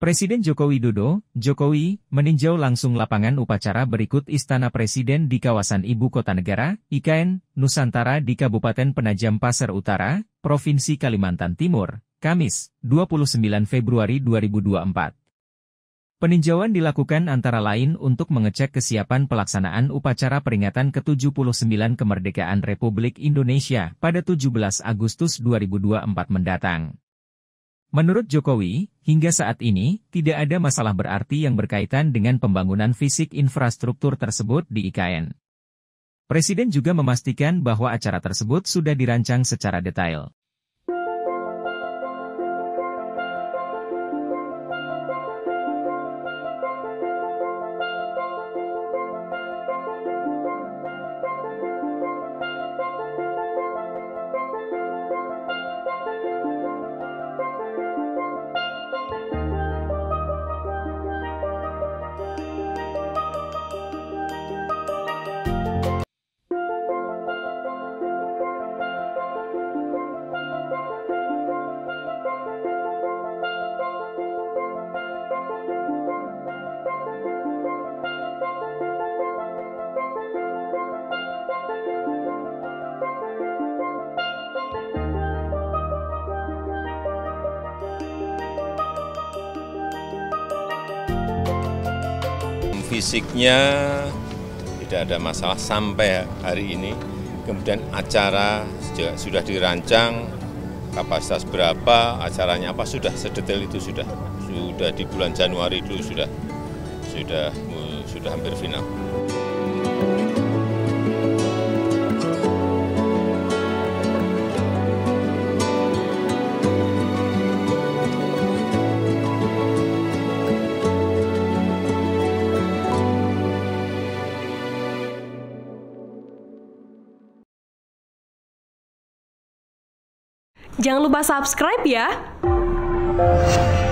Presiden Joko Widodo, Jokowi, meninjau langsung lapangan upacara berikut Istana Presiden di kawasan Ibu Kota Negara, IKN, Nusantara di Kabupaten Penajam Pasir Utara, Provinsi Kalimantan Timur, Kamis, 29 Februari 2024. Peninjauan dilakukan antara lain untuk mengecek kesiapan pelaksanaan upacara peringatan ke-79 kemerdekaan Republik Indonesia pada 17 Agustus 2024 mendatang. Menurut Jokowi, hingga saat ini, tidak ada masalah berarti yang berkaitan dengan pembangunan fisik infrastruktur tersebut di IKN. Presiden juga memastikan bahwa acara tersebut sudah dirancang secara detail. Fisiknya tidak ada masalah sampai hari ini, kemudian acara juga sudah dirancang, kapasitas berapa, acaranya apa, sudah sedetail itu sudah di bulan Januari dulu sudah hampir final. Jangan lupa subscribe ya!